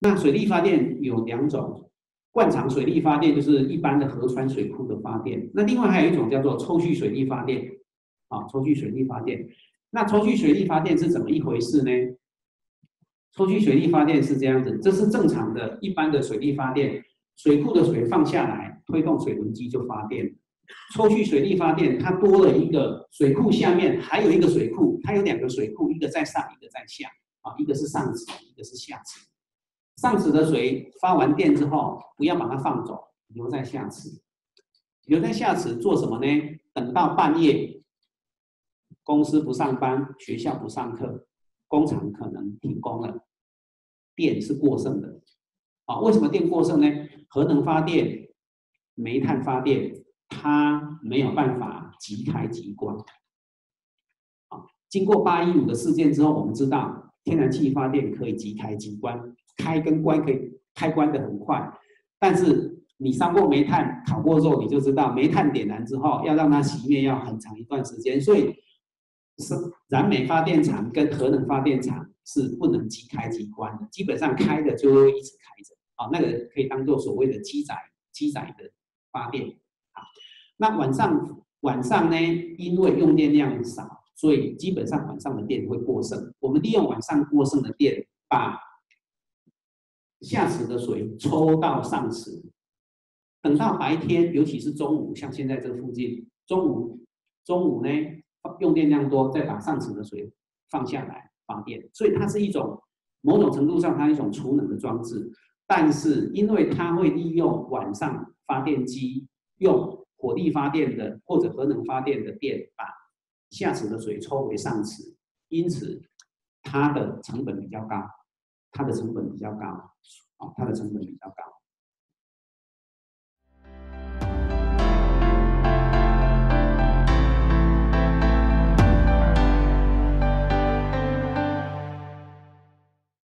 那水力发电有两种，灌场水力发电就是一般的河川水库的发电，那另外还有一种叫做抽蓄水力发电，啊，抽蓄水力发电。那抽蓄水力发电是怎么一回事呢？抽蓄水力发电是这样子，这是正常的一般的水力发电，水库的水放下来，推动水轮机就发电。抽蓄水力发电，它多了一个水库下面还有一个水库，它有两个水库，一个在上，一个在下，啊，一个是上池，一个是下池。上池的水发完电之后，不要把它放走，留在下池。留在下池做什么呢？等到半夜，公司不上班，学校不上课，工厂可能停工了，电是过剩的。啊，为什么电过剩呢？核能发电、煤炭发电，它没有办法即开即关。啊，经过815的事件之后，我们知道天然气发电可以即开即关，开跟关可以开关的很快，但是你烧过煤炭、烤过肉，你就知道煤炭点燃之后要让它熄灭要很长一段时间，所以是燃煤发电厂跟核能发电厂是不能即开即关的，基本上开的就会一直开着，啊，那个可以当做所谓的机载的发电。啊，那晚上呢，因为用电量少，所以基本上晚上的电会过剩。我们利用晚上过剩的电，把下池的水抽到上池，等到白天，尤其是中午，像现在这附近，中午呢用电量多，再把上池的水放下来发电，所以它是一种某种程度上它一种储能的装置。但是因为它会利用晚上发电机用火力发电的或者核能发电的电把下池的水抽回上池，因此它的成本比较高，它的成本比较高，啊，它的成本比较高。